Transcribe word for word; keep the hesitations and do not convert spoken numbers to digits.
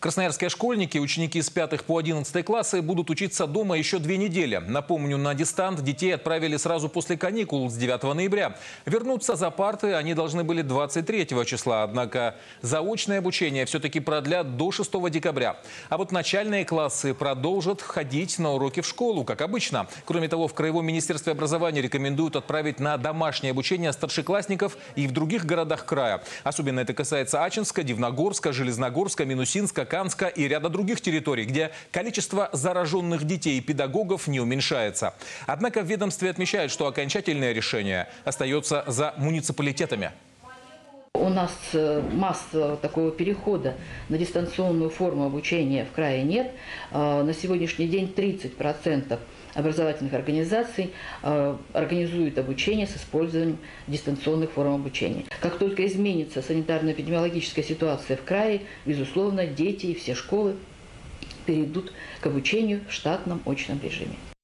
Красноярские школьники, ученики с пятых по одиннадцатый классы, будут учиться дома еще две недели. Напомню, на дистант детей отправили сразу после каникул с девятого ноября. Вернуться за парты они должны были двадцать третьего числа. Однако заочное обучение все-таки продлят до шестого декабря. А вот начальные классы продолжат ходить на уроки в школу, как обычно. Кроме того, в Краевом министерстве образования рекомендуют отправить на домашнее обучение старшеклассников и в других городах края. Особенно это касается Ачинска, Дивногорска, Железногорска, Минусинска, Канска и ряда других территорий, где количество зараженных детей и педагогов не уменьшается. Однако в ведомстве отмечают, что окончательное решение остается за муниципалитетами. У нас массового такого перехода на дистанционную форму обучения в крае нет. На сегодняшний день тридцать процентов образовательных организаций организуют обучение с использованием дистанционных форм обучения. Как только изменится санитарно-эпидемиологическая ситуация в крае, безусловно, дети и все школы перейдут к обучению в штатном очном режиме.